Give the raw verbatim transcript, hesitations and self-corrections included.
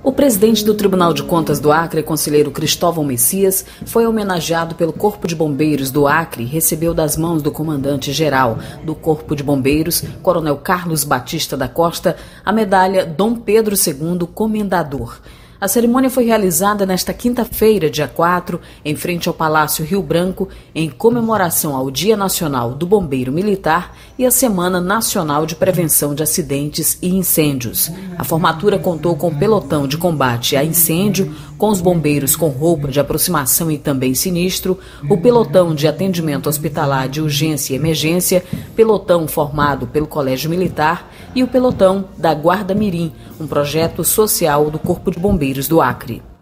O presidente do Tribunal de Contas do Acre, conselheiro Cristóvão Messias, foi homenageado pelo Corpo de Bombeiros do Acre e recebeu das mãos do comandante-geral do Corpo de Bombeiros, coronel Carlos Batista da Costa, a medalha Dom Pedro segundo Comendador. A cerimônia foi realizada nesta quinta-feira, dia quatro, em frente ao Palácio Rio Branco, em comemoração ao Dia Nacional do Bombeiro Militar e à Semana Nacional de Prevenção de Acidentes e Incêndios. A formatura contou com o pelotão de combate a incêndio, com os bombeiros com roupa de aproximação e também sinistro, o pelotão de atendimento hospitalar de urgência e emergência, pelotão formado pelo Colégio Militar e o pelotão da Guarda Mirim, um projeto social do Corpo de Bombeiros do Acre.